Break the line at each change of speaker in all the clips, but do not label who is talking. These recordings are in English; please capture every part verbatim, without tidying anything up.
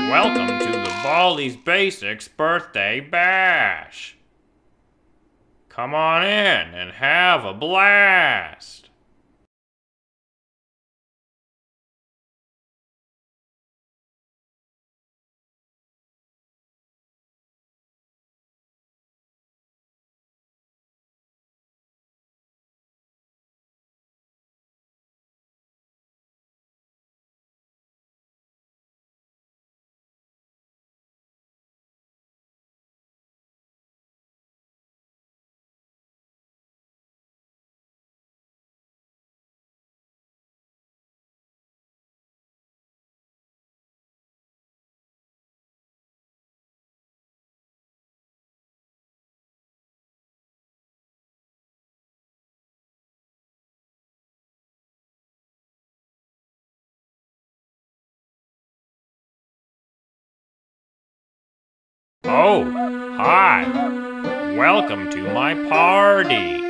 Welcome to the Baldi's Basics Birthday Bash. Come on in and have a blast. Oh, hi. Welcome to my party.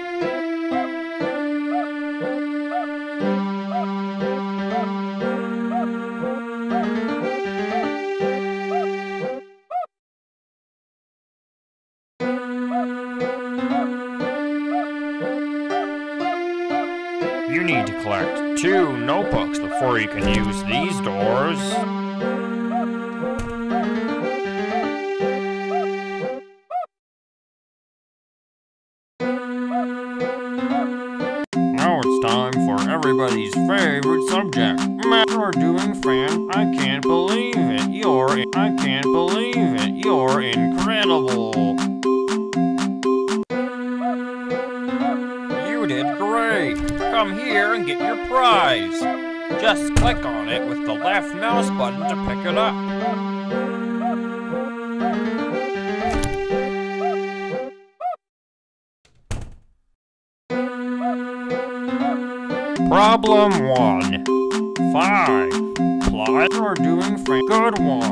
You need to collect two notebooks before you can use these doors. Now it's time for everybody's favorite subject. Math. You're doing fan. I can't believe it. You're. I can't believe it. You're incredible. You did great. Come here and get your prize. Just click on it with the left mouse button to pick it up. Problem one. Five. Plot. You're doing fan. Good one.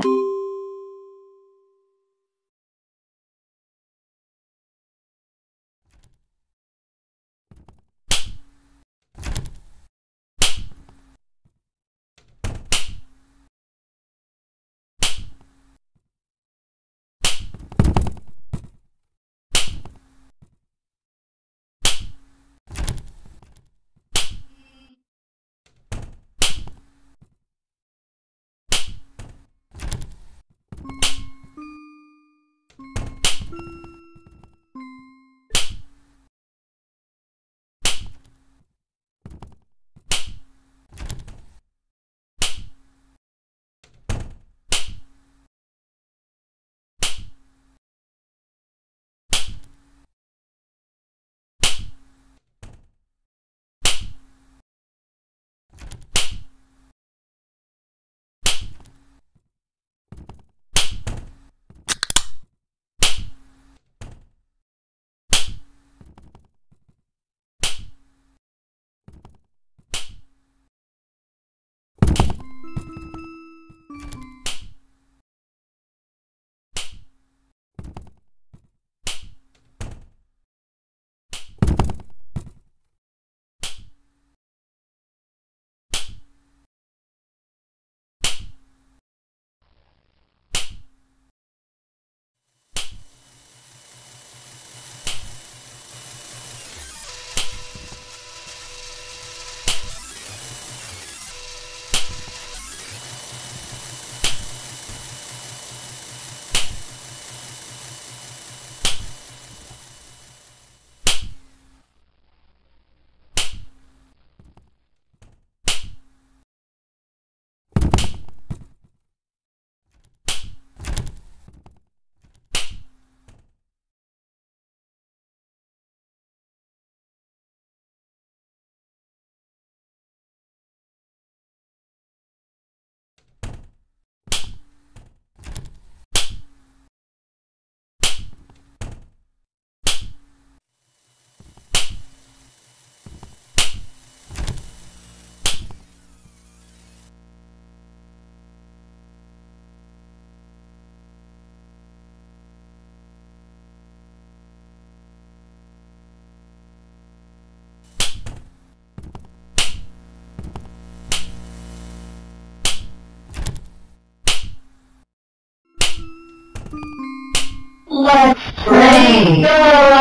Let's play! Go!